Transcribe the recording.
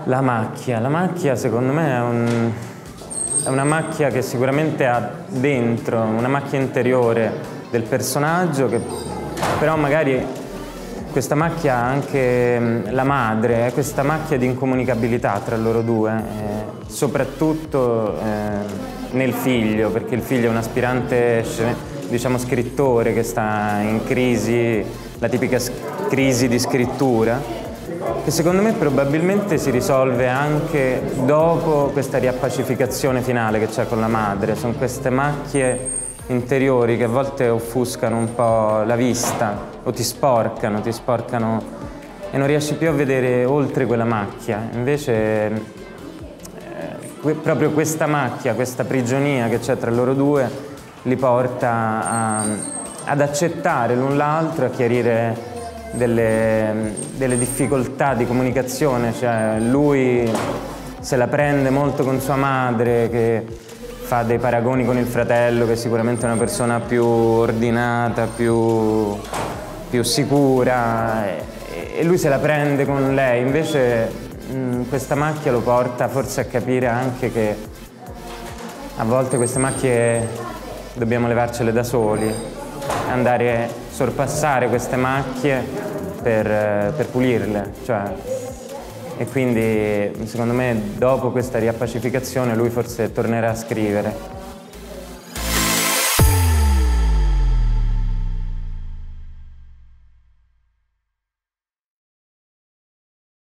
La macchia secondo me è una macchia che sicuramente ha dentro, una macchia interiore del personaggio, che però magari questa macchia ha anche la madre, è questa macchia di incomunicabilità tra loro due, soprattutto nel figlio, perché il figlio è un aspirante, diciamo, scrittore che sta in crisi, la tipica crisi di scrittura, che secondo me probabilmente si risolve anche dopo questa riappacificazione finale che c'è con la madre. Sono queste macchie interiori che a volte offuscano un po' la vista o ti sporcano e non riesci più a vedere oltre quella macchia. Invece proprio questa macchia, questa prigionia che c'è tra loro due li porta ad accettare l'un l'altro, a chiarire delle difficoltà di comunicazione, cioè lui se la prende molto con sua madre, che fa dei paragoni con il fratello, che sicuramente è una persona più ordinata, più sicura, e lui se la prende con lei. Invece questa macchia lo porta forse a capire anche che a volte queste macchie dobbiamo levarcele da soli, andare a sorpassare queste macchie per pulirle, e quindi secondo me dopo questa riappacificazione lui forse tornerà a scrivere.